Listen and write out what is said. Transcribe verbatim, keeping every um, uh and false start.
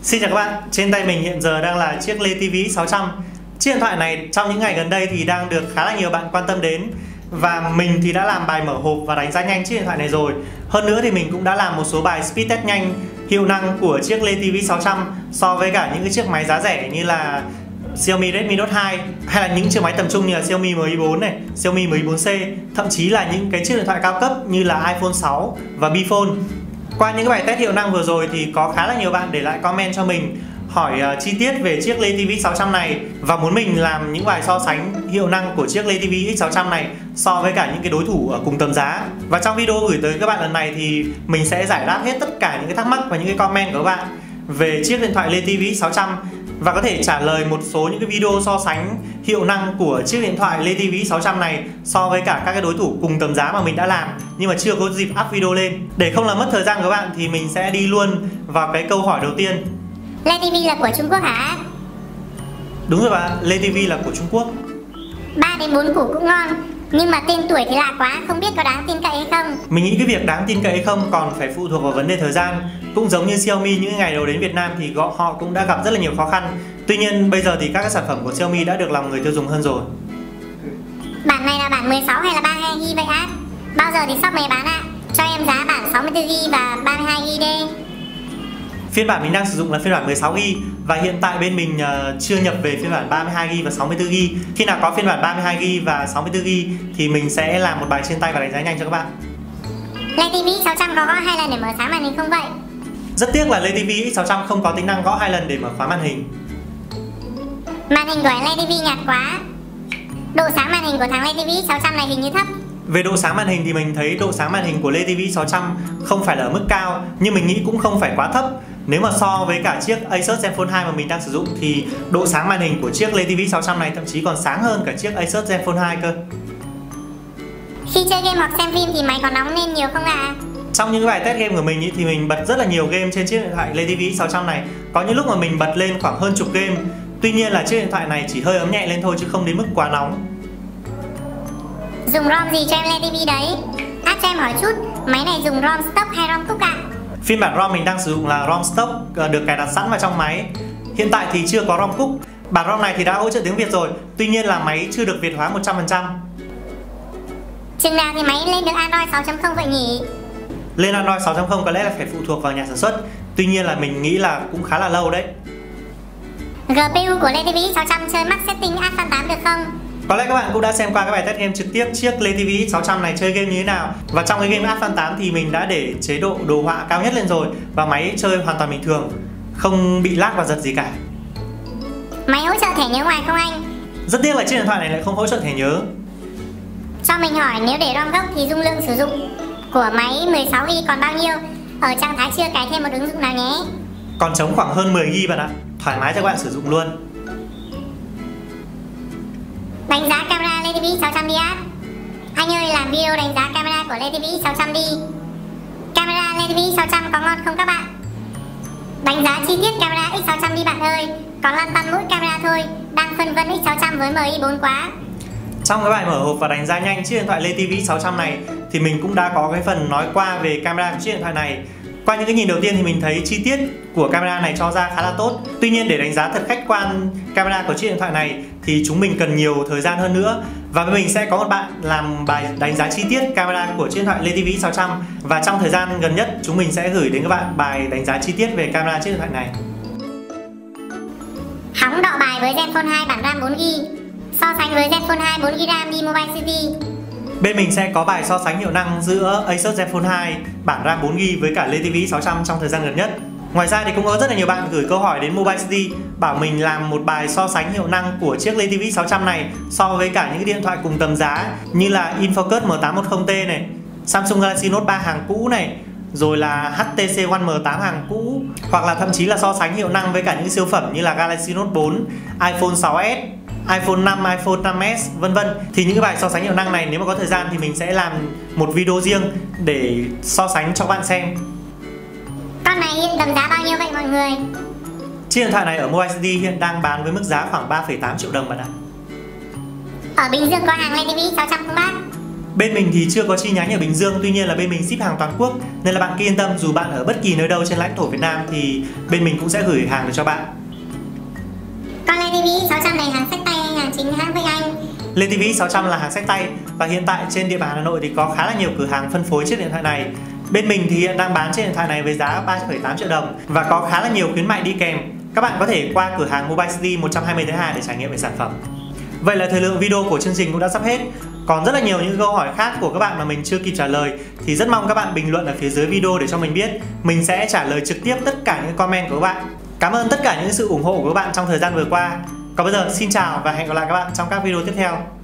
Xin chào các bạn, trên tay mình hiện giờ đang là chiếc Lê ti vi sáu trăm. Chiếc điện thoại này trong những ngày gần đây thì đang được khá là nhiều bạn quan tâm đến. Và mình thì đã làm bài mở hộp và đánh giá nhanh chiếc điện thoại này rồi. Hơn nữa thì mình cũng đã làm một số bài speed test nhanh hiệu năng của chiếc Lê ti vi sáu trăm so với cả những cái chiếc máy giá rẻ như là Xiaomi Redmi Note hai hay là những chiếc máy tầm trung như là Xiaomi em i bốn này, Xiaomi em i bốn C, thậm chí là những cái chiếc điện thoại cao cấp như là iPhone sáu và Bphone. Qua những cái bài test hiệu năng vừa rồi thì có khá là nhiều bạn để lại comment cho mình hỏi uh, chi tiết về chiếc Lê ti vi sáu trăm này và muốn mình làm những bài so sánh hiệu năng của chiếc Lê ti vi X sáu trăm này so với cả những cái đối thủ ở cùng tầm giá. Và trong video gửi tới các bạn lần này thì mình sẽ giải đáp hết tất cả những cái thắc mắc và những cái comment của các bạn về chiếc điện thoại Lê ti vi X sáu trăm và có thể trả lời một số những cái video so sánh hiệu năng của chiếc điện thoại Lê ti vi X sáu trăm này so với cả các cái đối thủ cùng tầm giá mà mình đã làm nhưng mà chưa có dịp up video lên. Để không làm mất thời gian của các bạn thì mình sẽ đi luôn vào cái câu hỏi đầu tiên. Lê ti vi là của Trung Quốc hả? Đúng rồi bạn, Lê ti vi là của Trung Quốc. ba đến bốn củ cũng ngon, nhưng mà tên tuổi thì lạ quá, không biết có đáng tin cậy hay không. Mình nghĩ cái việc đáng tin cậy hay không còn phải phụ thuộc vào vấn đề thời gian. Cũng giống như Xiaomi những ngày đầu đến Việt Nam thì họ cũng đã gặp rất là nhiều khó khăn. Tuy nhiên bây giờ thì các cái sản phẩm của Xiaomi đã được lòng người tiêu dùng hơn rồi. Bản này là bản mười sáu hay là ba mươi hai gi ga bai vậy á? Bao giờ thì shop mày bán ạ? Cho em giá bản sáu mươi tư gi ga bai và ba mươi hai gi ga bai đi. Phiên bản mình đang sử dụng là phiên bản mười sáu gi ga bai và hiện tại bên mình uh, chưa nhập về phiên bản ba mươi hai gi ga bai và sáu mươi tư gi ga bai. Khi nào có phiên bản ba mươi hai gi ga bai và sáu mươi tư gi ga bai thì mình sẽ làm một bài trên tay và đánh giá nhanh cho các bạn. Lê ti vi sáu trăm có gõ hai lần để mở sáng màn hình không vậy? Rất tiếc là Lê ti vi X sáu trăm không có tính năng gõ hai lần để mở khóa màn hình. Màn hình của Lê ti vi nhạt quá. Độ sáng màn hình của thằng Lê ti vi sáu trăm này hình như thấp. Về độ sáng màn hình thì mình thấy độ sáng màn hình của Lê ti vi sáu trăm không phải là ở mức cao, nhưng mình nghĩ cũng không phải quá thấp. Nếu mà so với cả chiếc Asus Zenfone hai mà mình đang sử dụng thì độ sáng màn hình của chiếc Lê ti vi sáu trăm này thậm chí còn sáng hơn cả chiếc Asus Zenfone hai cơ. Khi chơi game hoặc xem phim thì máy có nóng lên nhiều không ạ? À? Trong những cái bài test game của mình ý, thì mình bật rất là nhiều game trên chiếc điện thoại Lê ti vi X sáu trăm này. Có những lúc mà mình bật lên khoảng hơn chục game. Tuy nhiên là chiếc điện thoại này chỉ hơi ấm nhẹ lên thôi chứ không đến mức quá nóng. Dùng ROM gì cho em Lê ti vi đấy? Hát cho em hỏi chút, máy này dùng ROM stock hay ROM cook ạ? À? Phiên bản ROM mình đang sử dụng là ROM stock được cài đặt sẵn vào trong máy. Hiện tại thì chưa có ROM cook. Bản ROM này thì đã hỗ trợ tiếng Việt rồi. Tuy nhiên là máy chưa được Việt hóa một trăm phần trăm. Chừng nào thì máy lên được Android sáu chấm không vậy nhỉ? Lên Android sáu chấm không có lẽ là phải phụ thuộc vào nhà sản xuất. Tuy nhiên là mình nghĩ là cũng khá là lâu đấy. giê pê u của Lê ti vi X sáu trăm chơi max setting áp Fan tám được không? Có lẽ các bạn cũng đã xem qua các bài test game trực tiếp chiếc Lê ti vi X sáu trăm này chơi game như thế nào. Và trong cái game áp Fan tám thì mình đã để chế độ đồ họa cao nhất lên rồi và máy chơi hoàn toàn bình thường, không bị lag và giật gì cả. Máy hỗ trợ thẻ nhớ ngoài không anh? Rất tiếc là chiếc điện thoại này lại không hỗ trợ thẻ nhớ. Cho mình hỏi nếu để ROM gốc thì dung lượng sử dụng của máy mười sáu gi ga bai còn bao nhiêu? Ở trạng thái chưa cài thêm một ứng dụng nào nhé. Còn trống khoảng hơn mười gi ga bai bạn ạ. Thoải mái cho các bạn sử dụng luôn. Đánh giá camera Lê ti vi sáu trăm đi á. Anh ơi làm video đánh giá camera của Lê ti vi sáu trăm đi. Camera Lê ti vi sáu trăm có ngon không các bạn? Đánh giá chi tiết camera X sáu trăm đi bạn ơi. Có lăn tăn mỗi camera thôi. Đang phân vân X sáu trăm với em i bốn quá. Trong cái bài mở hộp và đánh giá nhanh chiếc điện thoại Lê ti vi sáu trăm này thì mình cũng đã có cái phần nói qua về camera của chiếc điện thoại này. Qua những cái nhìn đầu tiên thì mình thấy chi tiết của camera này cho ra khá là tốt. Tuy nhiên để đánh giá thật khách quan camera của chiếc điện thoại này thì chúng mình cần nhiều thời gian hơn nữa. Và mình sẽ có một bạn làm bài đánh giá chi tiết camera của chiếc điện thoại Lê ti vi sáu trăm và trong thời gian gần nhất chúng mình sẽ gửi đến các bạn bài đánh giá chi tiết về camera chiếc điện thoại này. Hóng đọ bài với Zenfone hai bản RAM bốn gi ga bai. So sánh với Zenfone hai bốn gi ga bai RAM đi Mobile City. Bên mình sẽ có bài so sánh hiệu năng giữa Asus Zenfone hai bản RAM bốn gi ga bai với cả Lê ti vi sáu trăm trong thời gian gần nhất. Ngoài ra thì cũng có rất là nhiều bạn gửi câu hỏi đến Mobile City bảo mình làm một bài so sánh hiệu năng của chiếc Lê ti vi sáu trăm này so với cả những cái điện thoại cùng tầm giá như là Infocus M tám một không T này, Samsung Galaxy Note ba hàng cũ này, rồi là hát tê xê One M tám hàng cũ, hoặc là thậm chí là so sánh hiệu năng với cả những siêu phẩm như là Galaxy Note bốn, iPhone sáu S, iPhone năm, iPhone năm S vân vân. Thì những cái bài so sánh hiệu năng này nếu mà có thời gian thì mình sẽ làm một video riêng để so sánh cho các bạn xem. Con này hiện tầm giá bao nhiêu vậy mọi người? Chiếc điện thoại này ở Mobile City hiện đang bán với mức giá khoảng ba phẩy tám triệu đồng bạn ạ. Ở Bình Dương có hàng Lê ti vi sáu trăm không bác? Bên mình thì chưa có chi nhánh ở Bình Dương, tuy nhiên là bên mình ship hàng toàn quốc, nên là bạn cứ yên tâm, dù bạn ở bất kỳ nơi đâu trên lãnh thổ Việt Nam thì bên mình cũng sẽ gửi hàng được cho bạn. Con Lê ti vi sáu trăm này hàng xách tay hay hàng chính hãng với anh? Lê ti vi sáu trăm là hàng xách tay và hiện tại trên địa bàn Hà Nội thì có khá là nhiều cửa hàng phân phối chiếc điện thoại này. Bên mình thì hiện đang bán chiếc điện thoại này với giá ba phẩy tám triệu đồng và có khá là nhiều khuyến mại đi kèm. Các bạn có thể qua cửa hàng Mobile City một trăm hai mươi tới hai để trải nghiệm về sản phẩm. Vậy là thời lượng video của chương trình cũng đã sắp hết. Còn rất là nhiều những câu hỏi khác của các bạn mà mình chưa kịp trả lời thì rất mong các bạn bình luận ở phía dưới video để cho mình biết. Mình sẽ trả lời trực tiếp tất cả những comment của các bạn. Cảm ơn tất cả những sự ủng hộ của các bạn trong thời gian vừa qua. Còn bây giờ xin chào và hẹn gặp lại các bạn trong các video tiếp theo.